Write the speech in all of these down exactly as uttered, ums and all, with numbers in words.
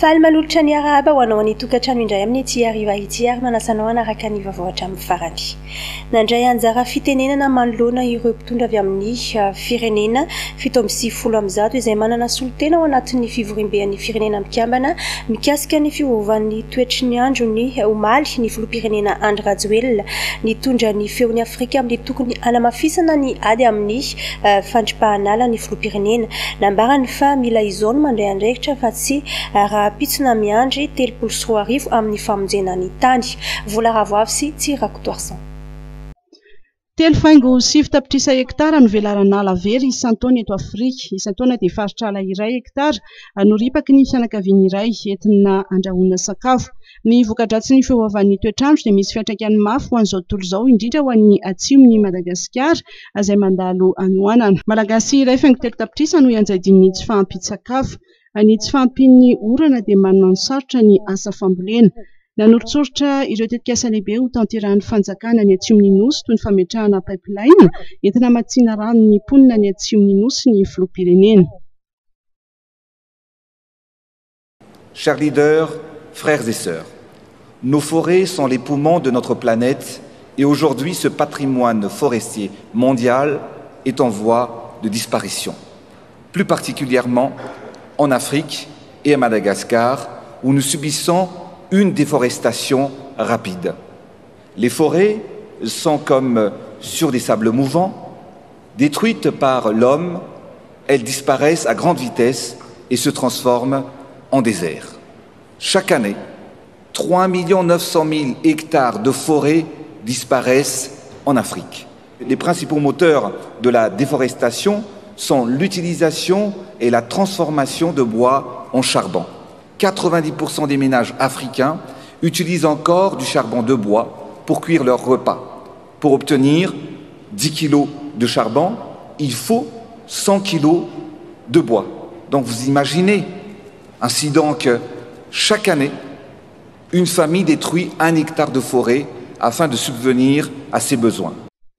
Faly malolotra ny araba ho anao any tokantrano indray amin'ny ety ariva ity ary manasanao anaraka ny vavoatra amin'ny farany. Nandray anjara fitenenana manoloana ireo mpitondra avy amin'ny firenena fito amby sivifolo amby zato izay manana solotena ao anatin'ny fivorimbean'ny firenena mikambana mikasika ny fiovovan'ny toetry ny andro ny omaly ny filoham-pirenena Andry Rajoelina nitondra ny feon'ny Afrika amin'ny tokony hanamafisana ny ady amin'ny fandripahanala ny filoham-pirenena nambarany fa mila izao no mandray andraikitra fa tsy raha-pitsina miandry telopolo sy roa arivo amin'ny famonjena ny tany. Vola Ravoavy sy Tsirakotoarsan. Telo faingo sivy tapitrisa hektara no velarana ala very isan-taona eto Afrika. Isan-taona dia faritra ala iray hektara no ripaky ny fianakaviany iray entina andrahoana sakafo. Ny voka-dratsy ny fiovaovan'ny toetrandro dia misy fiantraikany mafy ho an'izao tontolo izao indrindra ho an'ny atsimon'ny Madagasikara izay mandalo anoanana. Malagasy iray faingo telo tapitrisa no ianjadin'ny tsy fahampin-tsakafo. Ny tsy fahampian'ny orana dia manana ny sarotra ny asa fambolena. Nanorotsoritra ireo tetikasa lehibe ho tanterahan'ny fanjakana ny atsimon'ny nosy toy ny fametrahana pipeline entina matsina rano ny mponina ny atsimon'ny nosy ny filoham-pirenena. Chers leaders, frères et sœurs, nos forêts sont les poumons de notre planète et aujourd'hui ce patrimoine forestier mondial est en voie de disparition. Plus particulièrement en Afrique et à Madagascar où nous subissons une déforestation rapide. Les forêts sont comme sur des sables mouvants, détruites par l'homme, elles disparaissent à grande vitesse et se transforment en désert. Chaque année, trois millions neuf cent mille hectares de forêts disparaissent en Afrique. Les principaux moteurs de la déforestation sont l'utilisation et la transformation de bois en charbon. quatre-vingt-dix pour cent des ménages africains utilisent encore du charbon de bois pour cuire leurs repas. Pour obtenir dix kilos de charbon, il faut cent kilos de bois. Donc vous imaginez, ainsi donc, chaque année, une famille détruit un hectare de forêt afin de subvenir à ses besoins.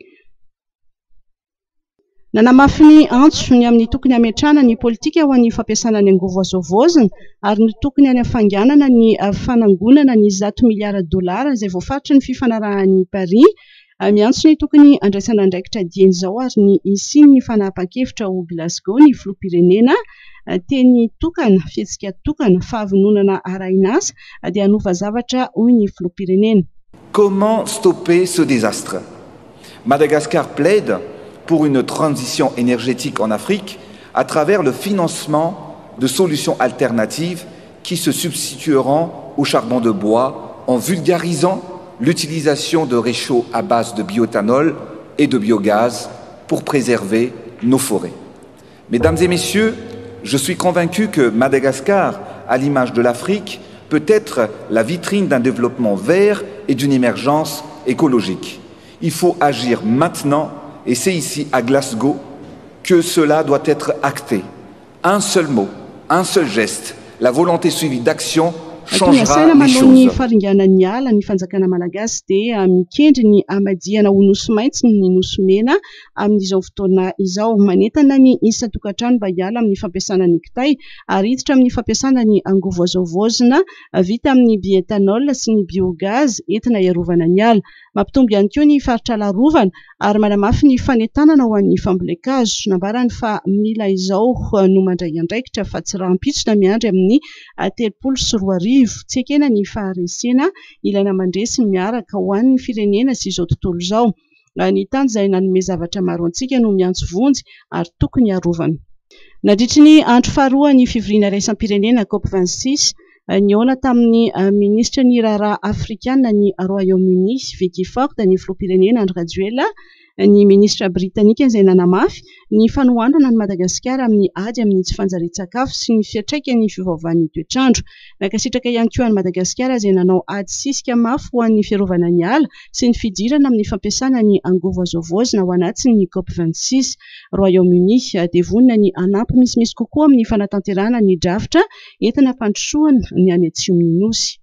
Nanamafy ny antso ny amin'ny tokony hametrahana ny politika ho an'ny fampiasana ny angovo azovaozina ary ny tokony any hafanganana ny fanangonana ny zato miliara dolara izay voafaritra ny fifanarahan'ny Paris. Miantso ny tokony andraisana andraikitra dieny izao ary ny isiny ny fanapahan-kevitra ho Glasgow ny filoham-pirenena teny tokana fihetsika tokana fahavononana arahinasa dia hanova zavatra hoy ny filoham-pirenena. Comment stopper ce désastre? Madagascar plaide pour une transition énergétique en Afrique à travers le financement de solutions alternatives qui se substitueront au charbon de bois en vulgarisant l'utilisation de réchauds à base de bioéthanol et de biogaz pour préserver nos forêts. Mesdames et messieurs, je suis convaincu que Madagascar, à l'image de l'Afrique, peut être la vitrine d'un développement vert et d'une émergence écologique. Il faut agir maintenant. Et c'est ici, à Glasgow, que cela doit être acté. Un seul mot, un seul geste, la volonté suivie d'action changera les choses. Ny faringanan'ny ala ny fanjakana malagasy dia mikendry ny hamadihana ho nosy maitso ny nosy mena amin'izao fotoana izao. Manentana ny isa-tokantrano mba hiala amin'ny fampiasana ny kitay ary hiditra amin'ny fampiasana ny angovo azovaozina vita amin'ny bioéthanol sy ny biogaz entina iarovana ny ala. Mampitombo ihany koa ny faritra larovana ary manamafy ny fanentanana ho an'ny fambolekazo. Nambarany fa mila izao no mandray andraikitra fa tsy rahampitsona miandry amin'ny telopolo sy roa arivo. Tsy ekena ny faharesena ilaina mandresy miaraka ho an'ny firenena sy izao tontolo izao. Ny tany izay nanome zavatra maro antsika no miantso vonjy ary tokony harovana. Nandritry ny andro faharoa ny fivoriana iraisam-pirenena COP vingt-six nihaona tamin'ny ministra ny raharaha afrikana ny Royaume-Uni Vicky Ford ny filoham-pirenena Andry Rajoelina ny ministra britanika izay nanamafy ny fanohanana ny Madagasikara amin'ny ady amin'ny tsy fanjarian-tsakafo sy ny fiantraikan'ny fiovaovan'ny toetrandro. Nakasitraka ihany koa any Madagasikara izay nanao ady sisika mafy ho an'ny fiarovana ny ala sy ny fidirana amin'ny fampiasana ny angovo azovaozina ao anatin'ny COP vingt-six. Royaume-Uni dia vonina ny hanampy misimisy kokoa amin'ny fanatanterahana ny drafitra entina hampandrosoana ny any atsimon'ny nosy.